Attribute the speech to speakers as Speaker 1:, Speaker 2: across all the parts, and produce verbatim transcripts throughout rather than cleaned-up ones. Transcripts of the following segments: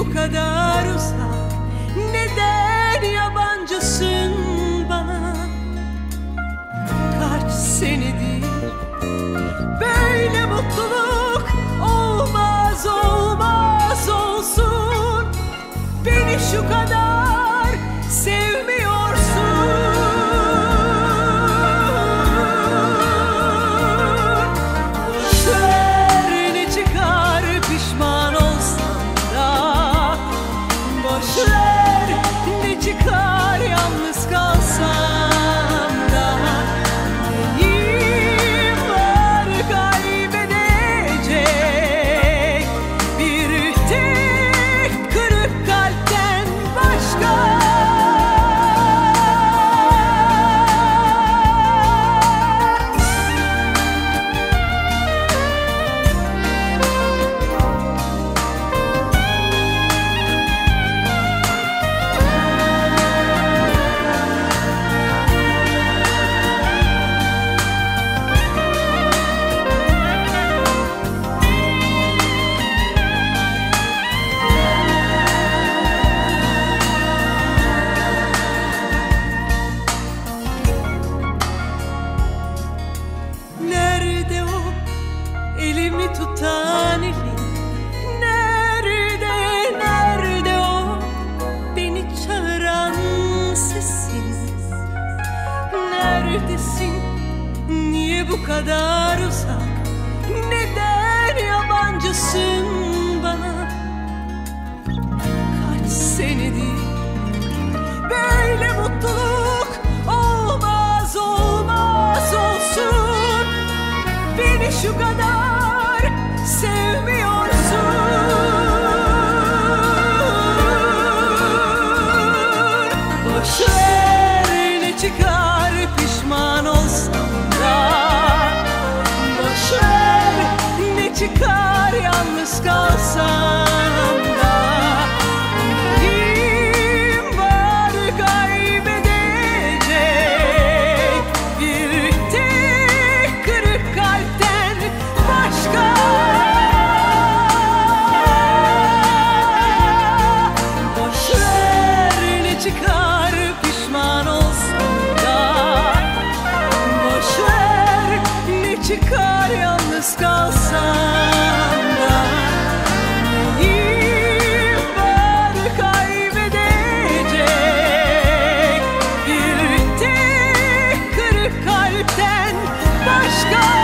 Speaker 1: bu kadar uzak? Neden yabancısın bana? Kaç senedir böyle mutluluk olmaz, olmaz olsun. Beni şu kadar sevmiyorsun. Boşver, ne çıkar pişman olsam da. Boşver, ne çıkar yalnız kalsam da. Neyim var kaybedecek bir tek kırık kalpten başka? Nerede o elimi tutan elin? Nerede, nerede o beni çağıran sesin? Neredesin? Niye bu kadar uzak? Neden yabancısın bana? Kaç senedir böyle mutluluk olmaz, olmaz olsun. Beni şu kadar sevmiyorsun. Boşver, ne çıkar pişman olsam da. Boşver, ne çıkar yalnız kalsam da. Neyim var kaybedecek bir tek kırık kalpten başka? Boşver, ne çıkar pişman olsam da. Boşver, ne çıkar yalnız kalsam da. Neyim var kaybedecek bir tek kırık kalpten başka?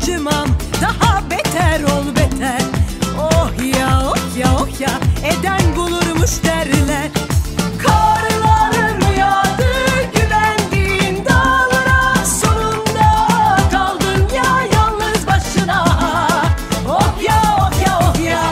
Speaker 1: acımam, daha beter ol beter. Oh ya oh ya oh ya, eden bulurmuş derler. Karların yağdı güvendiğin dağlara, sonunda kaldın ya yalnız başına. Oh ya oh ya oh ya.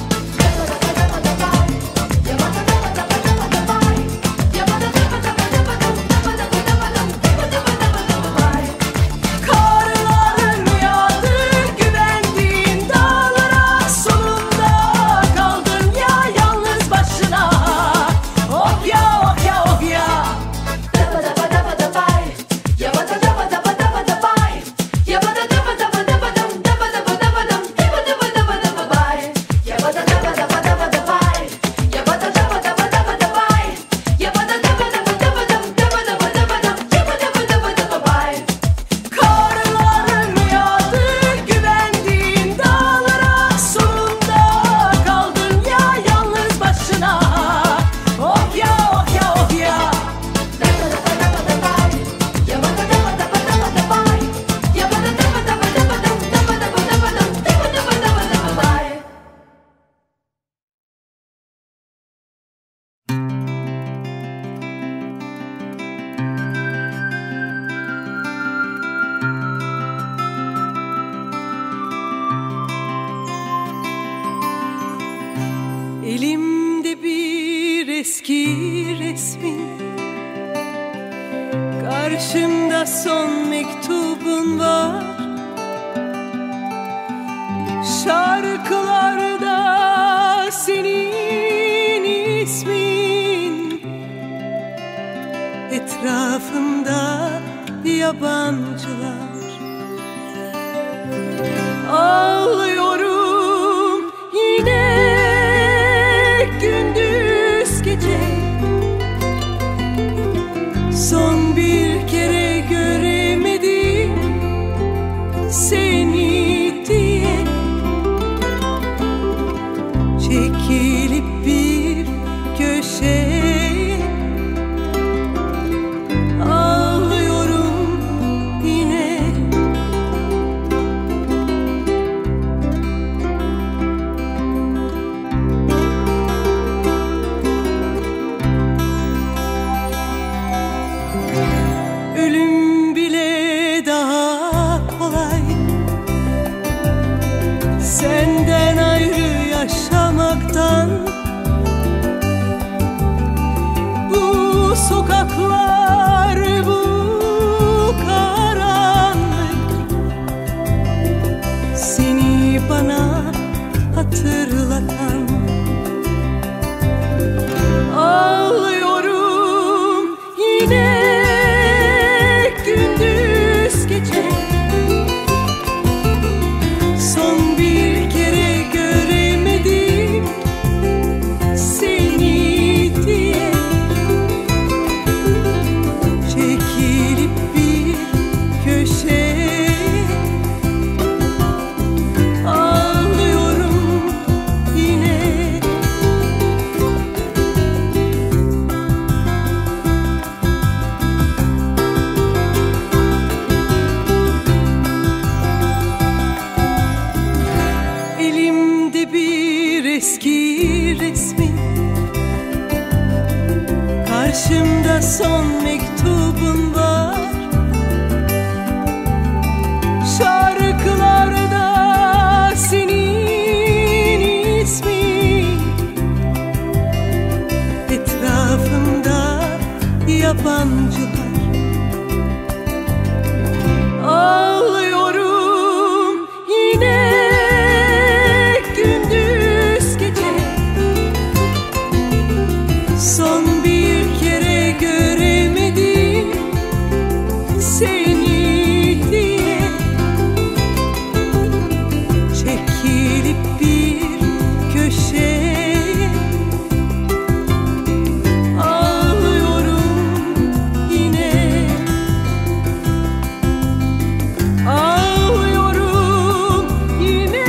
Speaker 1: Karların yağdı güvendiğin dağlara, sonunda kaldın ya yalnız başına. Oh ya oh ya oh ya. Karların yağdı güvendiğin dağlara, sonunda kaldın ya yalnız başına. Oh ya oh ya oh ya. Elimde bir eski resmin, karşımda son mektubun var. Şarkılarda senin ismin, etrafımda yabancılar. Ağlıyorum yine gündüz gece, son bir kere göremedim seni diye. Çekilip bir köşeye ağlıyorum yine. Ölüm bile daha kolay, senden ayrı yaşamaktan. Bu sokaklar, bu karanlık, seni bana hatırlatan. Ağlıyorum yine gündüz gece, son bir kere göremedim seni diye. Çekilip bir köşeye ağlıyorum yine. Elimde bir eski resmin, karşımda son mektubun var. Şarkılarda senin ismin, etrafımda yabancılar. Ağlıyorum yine gündüz gece, son bir kere göremedim seni diye. Çekilip bir köşeye ağlıyorum yine. Ağlıyorum yine.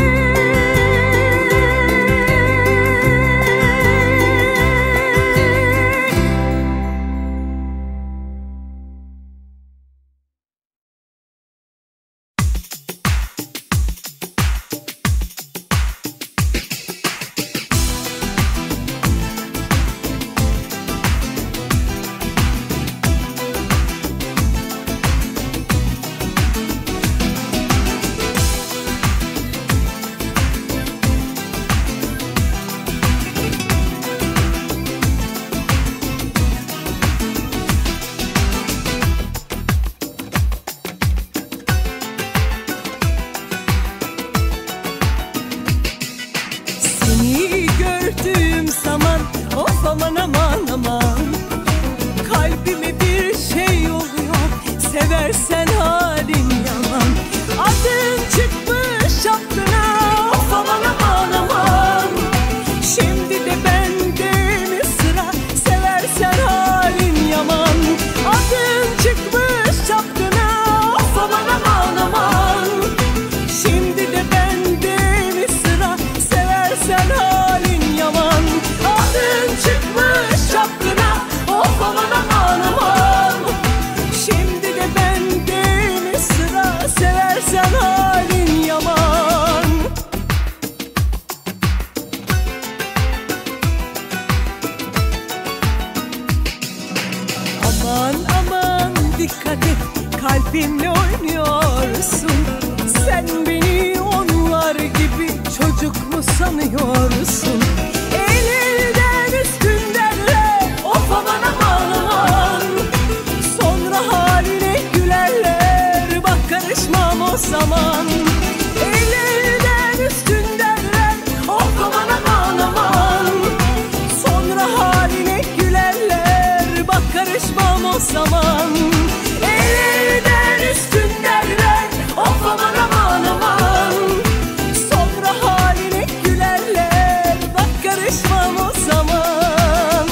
Speaker 1: dikkat et, kalbimle oynuyorsun. Sen beni onlar gibi çocuk mu sanıyorsun? El elden üstündenle of aman aman aman. Sonra haline gülerler, bak karışmam o zaman. El elden üstündenle of aman aman aman. Sonra haline gülerler, bak karışmam o zaman. El elden üstündenle of aman aman aman. Sonra haline gülerler, bak karışmam o zaman.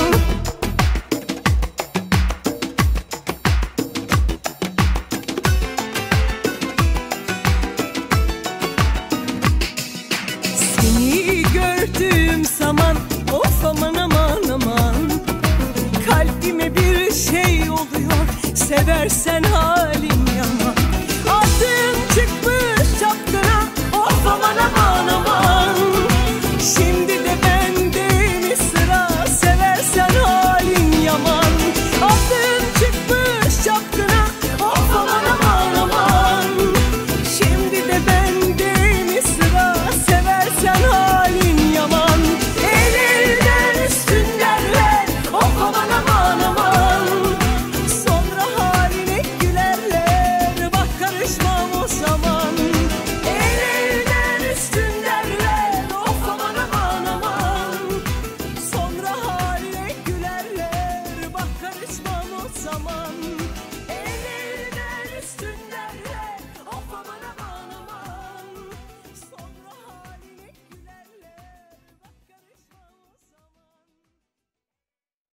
Speaker 1: Seni gördüğüm zaman of aman aman aman. Kalbime bir şey oluyor, seversen halim yaman. Adın çıkmış çapkına of aman aman aman. Şimdi de bende mi sıra, seversen halim yaman. Adın çıkmış çapkına of aman aman aman. Şimdi de bende mi sıra, seversen halim yaman. El elden üstünden ver of aman aman aman. Sonra haline gülerler, bak karışmam o zaman. El elden üstünden ver of aman aman aman. Sonra haline gülerler, bak karışmam o zaman. El elden üstünden ver of aman aman aman. Sonra haline gülerler, bak karışmam o zaman.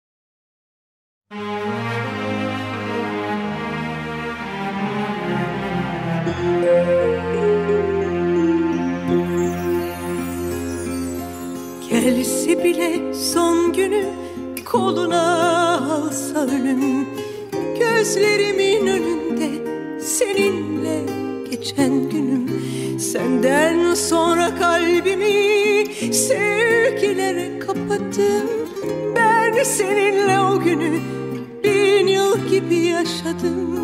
Speaker 1: Gelse bile son günüm, koluna alsa ölüm. Gözlerimin önünde seninle geçen günüm. Senden sonra kalbimi sevgilere kapattım. Ben seninle o günü bin yıl gibi yaşadım.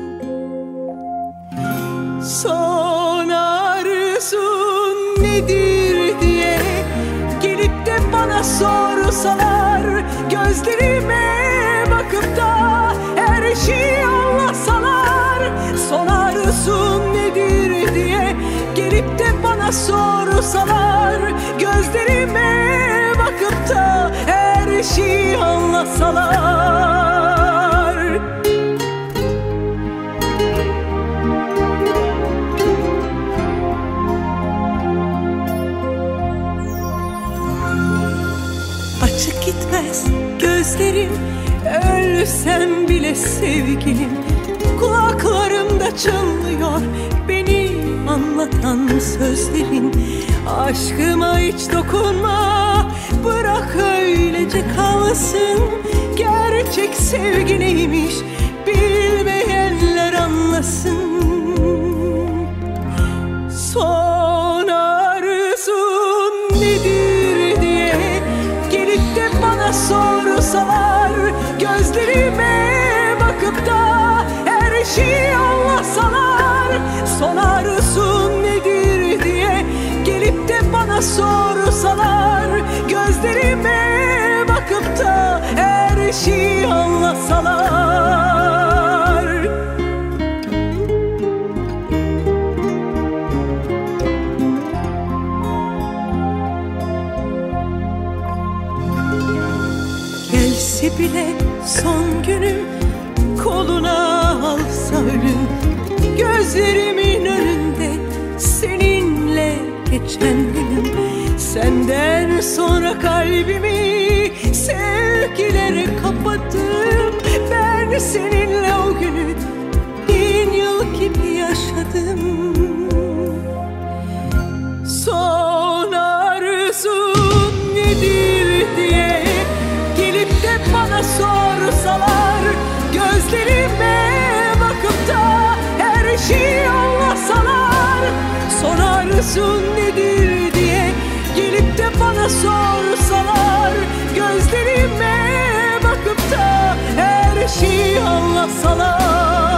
Speaker 1: Son arzun nedir diye gelip de bana sorsalar, gözlerime bakıp da her şeyi anlatsalar. Son arzun nedir diye gelip de bana sorsalar, gözlerime bakıp da her şeyi anlatsalar. Açık gitmez gözlerim, ölsem bile sevgilim. Kulaklarımda çınlıyor beni anlatan sözlerin. Aşkıma hiç dokunma, bırak öylece kalsın. Gerçek sevgi neymiş bilmeyenler anlasın. Son arzun nedir diye gelip de bana sorsalar, gözlerime bakıp da her şeyi anlatsalar. Son arzun nedir diye gelip de bana sorsalar, gözlerime bakıp da her şeyi anlatsalar. Gelse bile son günüm, koluna alsa ölüm. Gözlerimin önünde seninle geçen günüm. Senden sonra kalbimi sevgilere kapattım. Ben seninle o günü bin yıl gibi yaşadım. Son arzun nedir diye gelip de bana sorsalar, gözlerime bakıp da her şeyi anlatsalar. Son arzun nedir diye gelip de bana sorsalar, gözlerime bakıp da her şeyi anlatsalar.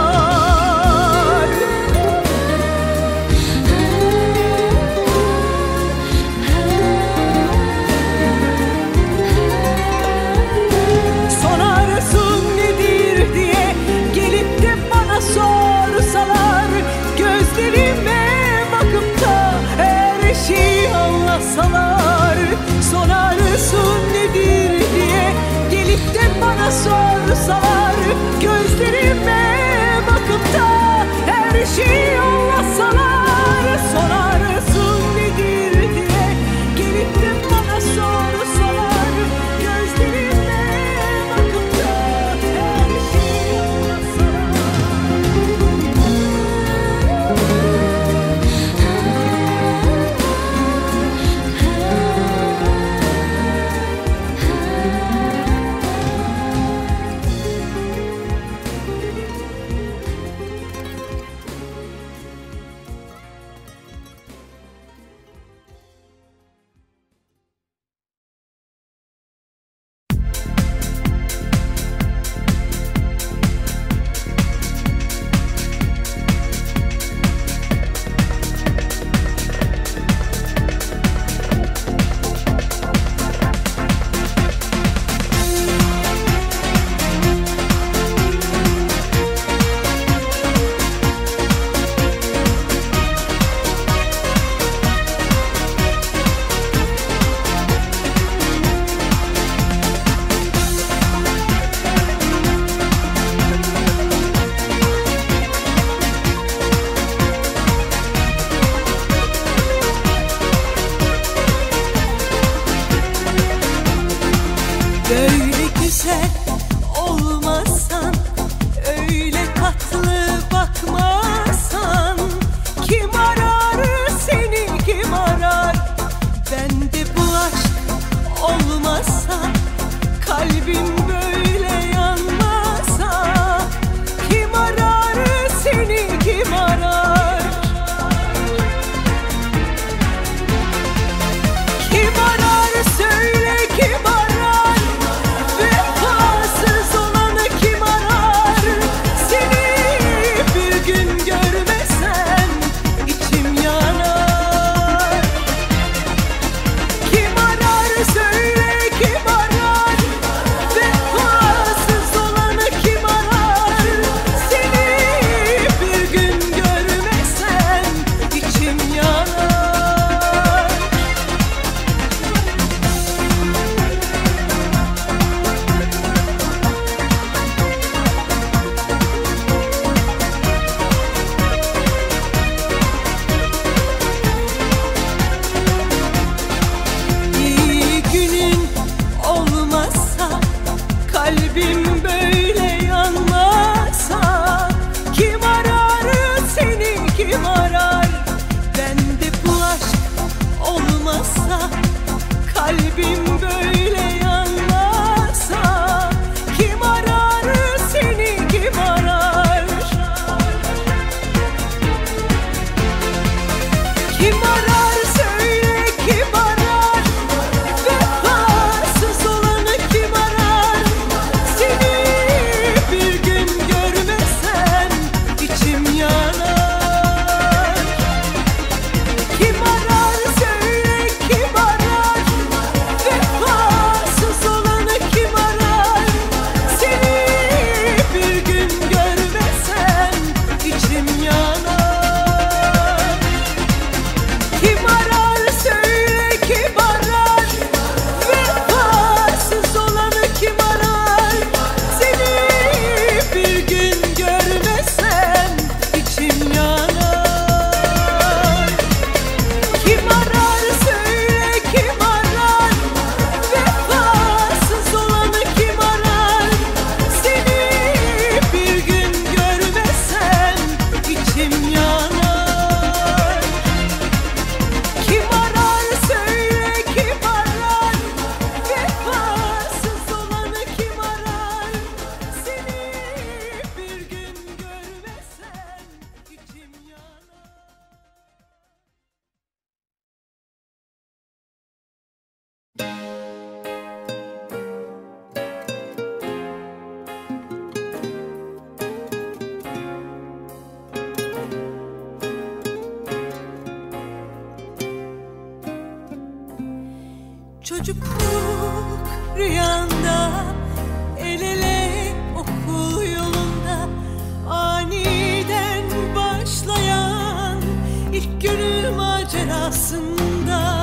Speaker 1: Çocukluk rüyanda, el ele okul yolunda, aniden başlayan ilk gönül macerasında,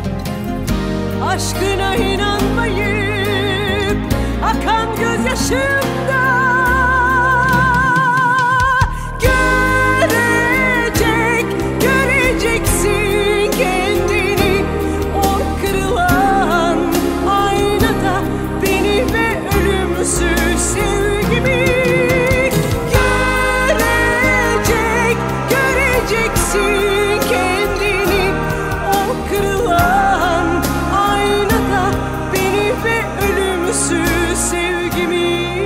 Speaker 1: aşkına inanmayıp akan gözyaşımda, görecek, göreceksin kendini o kırılan aynada, beni ve ölümsüz sevgimi. Görecek, göreceksin kendini o kırılan aynada, beni ve ölümsüz sevgimi.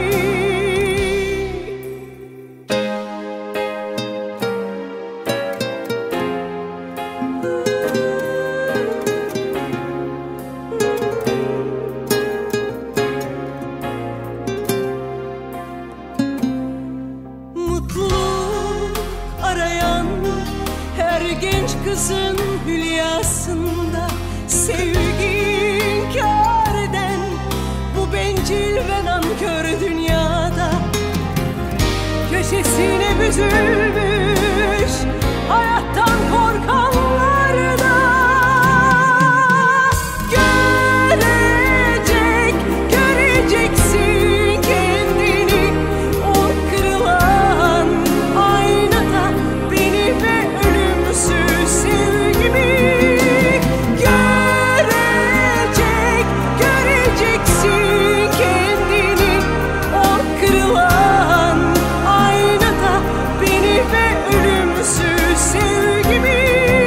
Speaker 1: Mutluluk arayan her genç kızın hülyasında, sevgi inkar eden bu bencil ve nankör dünyada, köşesine büzülmüş hayattan korkanlarda, görecek, göreceksin kendini o kırılan aynada, beni ve ölümsüz sevgimi. Görecek, göreceksin kendini o kırılan aynada, beni ve ölümsüz sevgimi.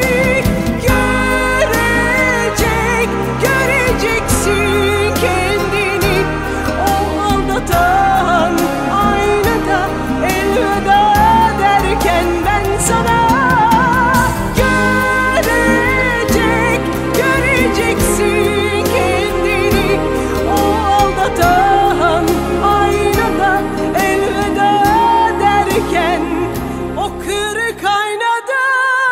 Speaker 1: Görecek, göreceksin kendini o aldatan aynada, elveda derken ben sana. Görecek, göreceksin kendini o aldatan aynada, elveda derken o kırık aynada.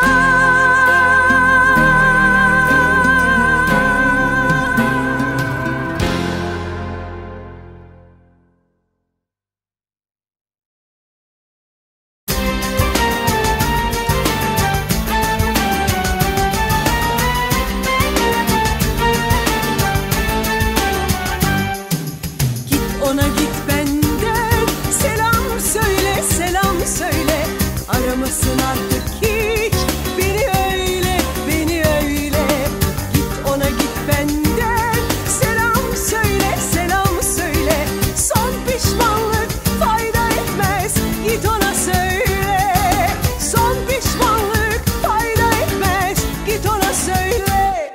Speaker 1: Git ona git benden, selam söyle, selam söyle. Aramasın artık hiç beni öyle, beni öyle. Git ona git benden, selam söyle, selam söyle. Son pişmanlık fayda etmez, git ona söyle. Son pişmanlık fayda etmez, git ona söyle.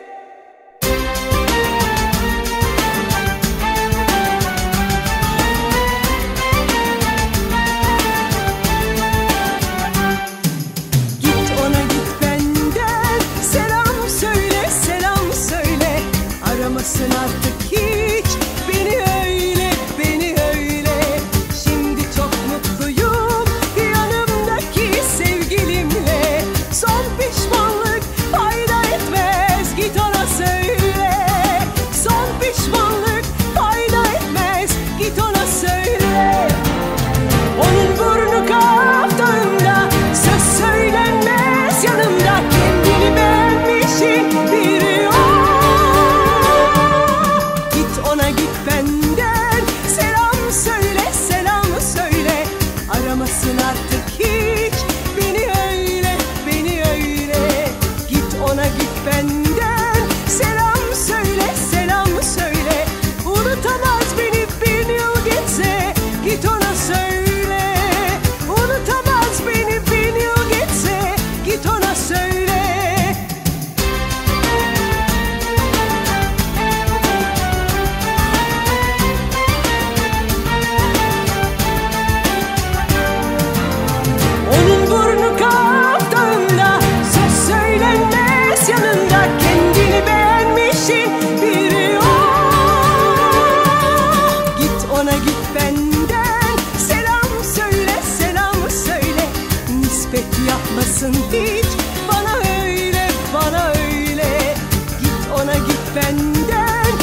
Speaker 1: Git ona git benden, selam söyle, selam söyle. Aramasın artık hiç beni öyle, beni öyle. Şimdi çok mutluyum yanımdaki sevgilimle. Son pişmanlık fayda etmez, git ona söyle. Son pişmanlık fayda etmez, git ona söyle. Onun burnu kaftağında, söz söylenmez yanımda, kendini beğenmişin biri o. Git ona git benden, selam söyle, selam söyle. Aramasın artık hiç beni öyle, beni öyle. Git ona git benden, selam söyle, selam söyle. Unutamaz beni bin yıl geçse, git ona söyle. Unutamaz beni bin yıl geçse, git ona söyle. Onun burnu kaftağında, söz söylenmez yanında, kendini beğenmişin biri o. Git ona git benden, selam söyle, selam söyle. Nispet yapmasın hiç bana öyle, bana öyle. Git ona git benden,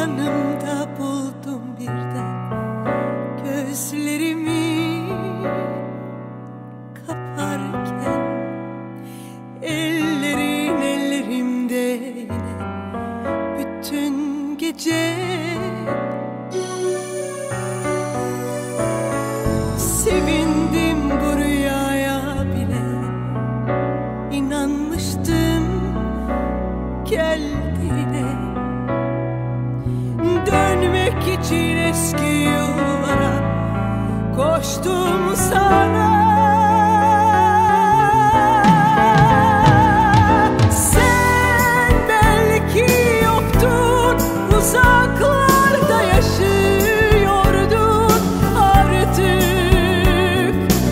Speaker 1: yanımda buldum birden gözlerimi kaparken, ellerin ellerimde yine bütün gece. Sevindim bu rüyaya bile, inanmıştım geldiğine. Dönmek için eski yıllara koştum sana. Sen belki yoktun, uzaklarda yaşıyordun. Artık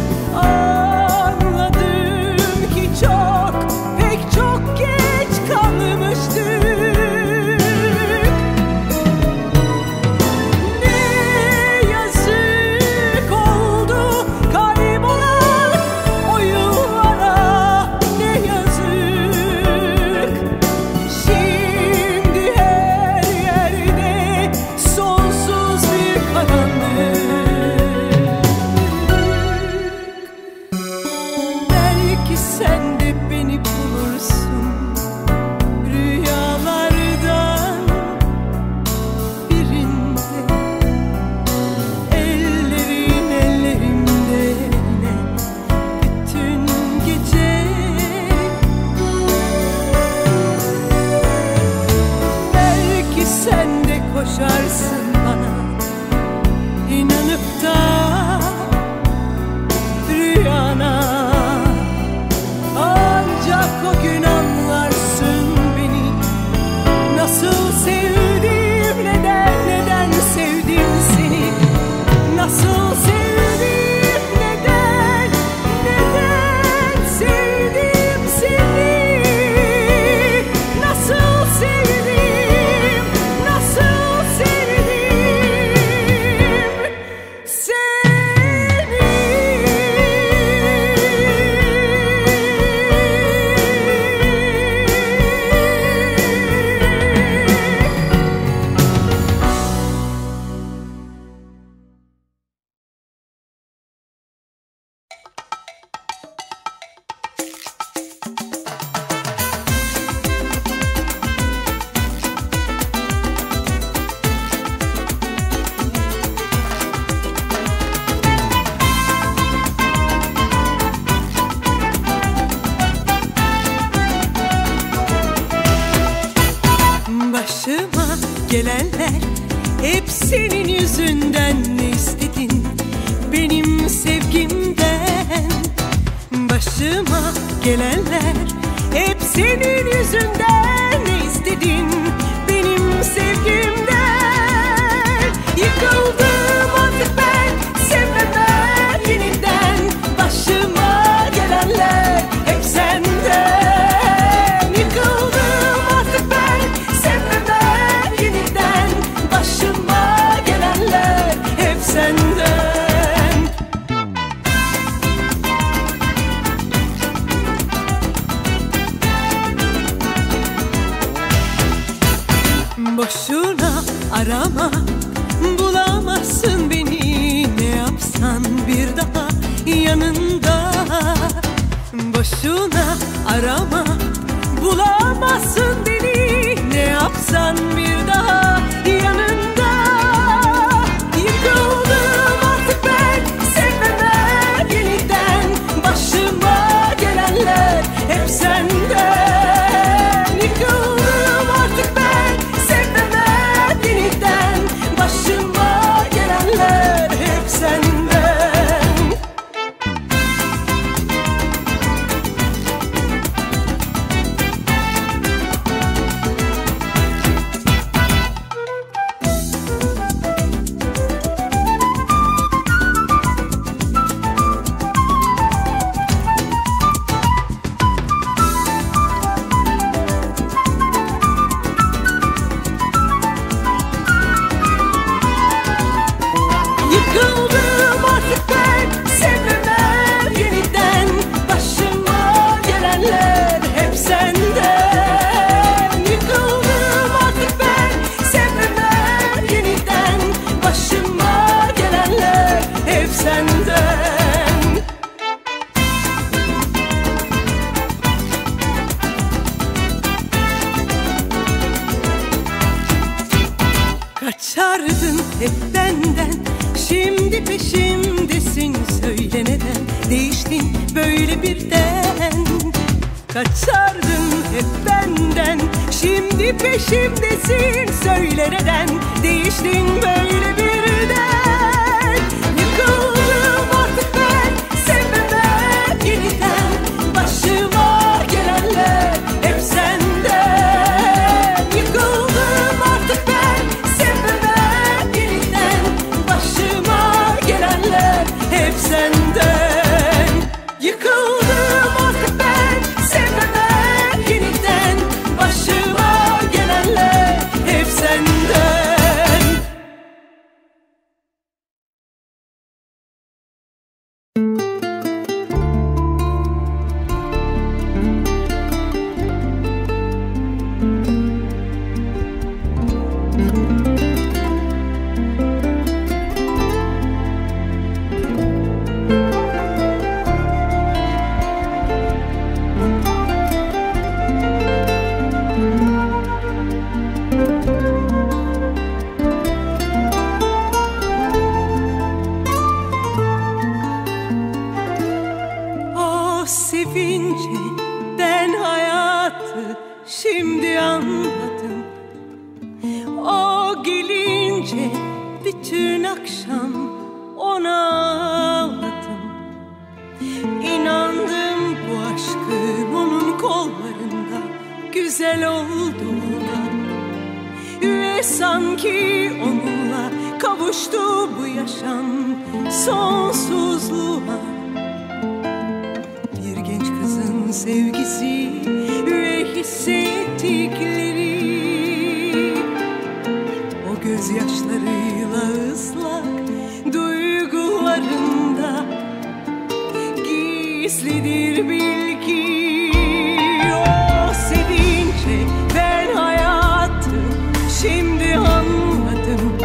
Speaker 1: anladım ki çok, pek çok geç kalmıştık. Sen de beni bulursun rüyalardan birinde. Ellerin ellerimde yine bütün gece. Belki sen de koşarsın bana, inanıp da rüyana. O gün anlarsın beni, nasıl sevdim, neden, neden sevdim seni. Nasıl sevdim, neden, neden sevdim seni. Nasıl sevdim, nasıl sevdim seni. Başıma gelenler hep senin yüzünden. Ne istedin benim sevgimden? Başıma gelenler hep senin yüzünden. Ne istedin benim sevgimden? Yıkıldım artık ben, sevmemem yeniden. Başıma gelenler hep senden. Yıkıldım artık ben, sevmemem yeniden. Başıma gelenler hep senden. Boşuna arama, bulamazsın beni. Ne yapsan bir daha yanında. Boşuna arama, bulamazsın beni. Ne yapsan bir daha yanında. Yıkıldım artık ben, sevmemem yeniden. Başıma gelenler hep senden. Yıkıldım artık ben, sevmemem yeniden. Başıma gelenler hep senden. Kaçardın hep benden, şimdi peşimdesin. Söyle neden değiştin böyle birden? Kaçardın hep benden, şimdi peşimdesin. Söyle neden değiştin böyle birden? Yıkıldım artık ben, sevmeme yeniden. Başıma gelenler hep senden. Yıkıldım artık ben, sevmeme yeniden. Başıma gelenler hep senden. Yıkıldım artık ben, sevmeme yeniden. Başıma gelenler hep senden. O sevince ben hayatı şimdi anladım. O gelince bütün akşam ona ağladım. İnandım bu aşkın onun kollarında güzel olduğuna. Ve sanki onunla kavuştu bu yaşam sonsuzluğa. Bir genç kızın sevgisi ve hissettikleri, o gözyaşlarıyla ıslak duygularında gizlidir bil ki. O sevince ben hayatı şimdi anladım.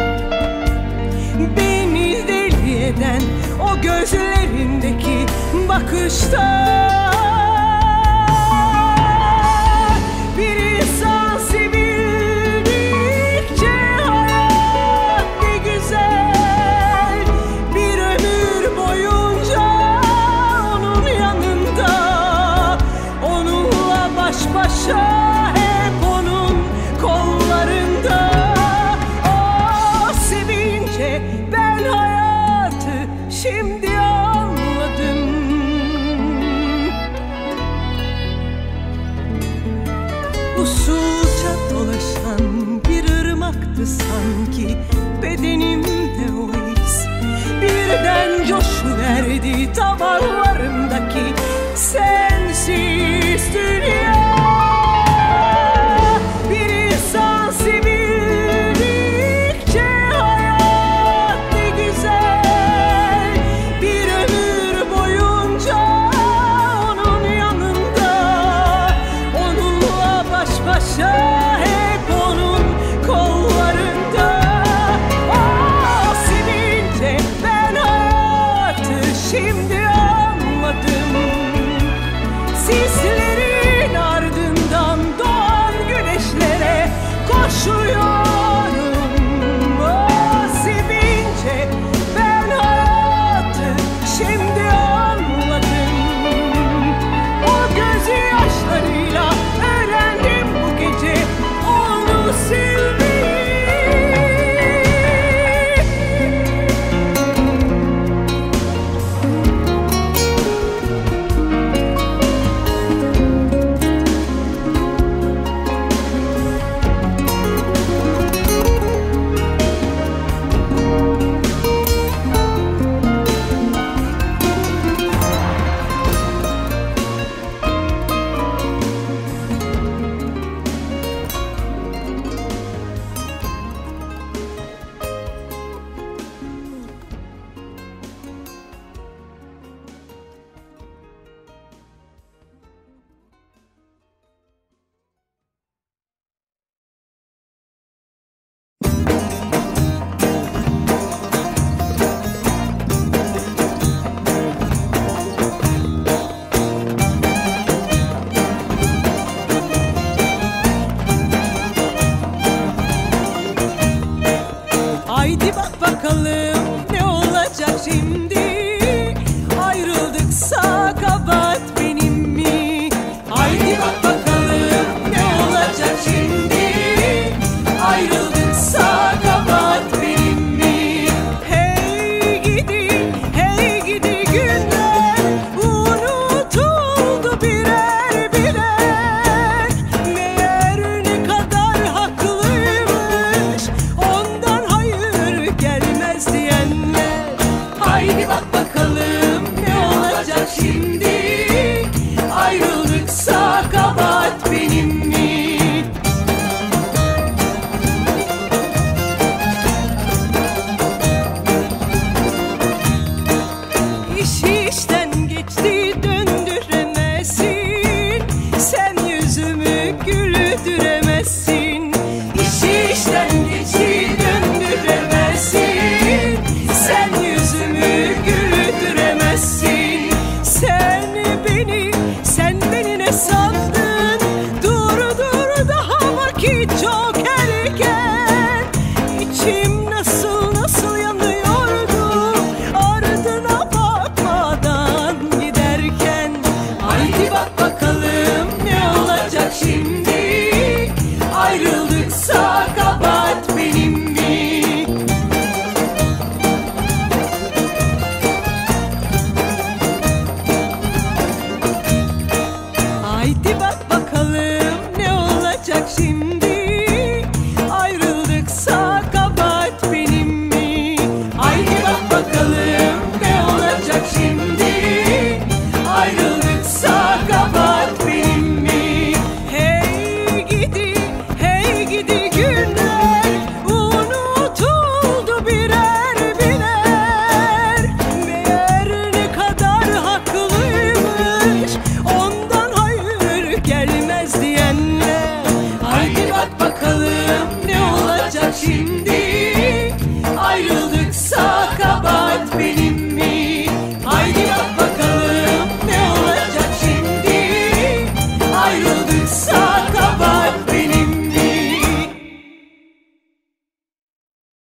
Speaker 1: Beni deli eden o gözlerindeki bakışta. Bir insan sevildikçe hayat ne güzel. Bir ömür boyunca onun yanında, onunla baş başa, hep onun kollarında. O sevince ben hayatı şimdi anladım. Usulca dolaşan bir ırmaktı sanki bedenimde o his. Birden coşuverdi damarlarımdaki sensiz dünya. Bir insan sevildikçe hayat ne güzel. Bir ömür boyunca onun yanında, onunla baş başa, hep onun kollarında. O sevince ben hayatı şimdi anladım. Sislerin ardından doğan güneşlere koşuyorum. O sevince ben hayatı şimdi anladım. O gözyaşlarıyla öğrendim bu gece güldüremezsin. İşi işten geçi döndüremezsin. Sen yüzümü güldüremezsin. Sen beni, sen beni ne sandın? Dur dur, daha vakit çok erken. İçim nasıl nasıl yanıyordu ardına bakmadan giderken. Haydi bak bakalım ne olacak şimdi? Ayrıldıksa kabahat benim mi? Haydi bak bakalım ne olacak şimdi?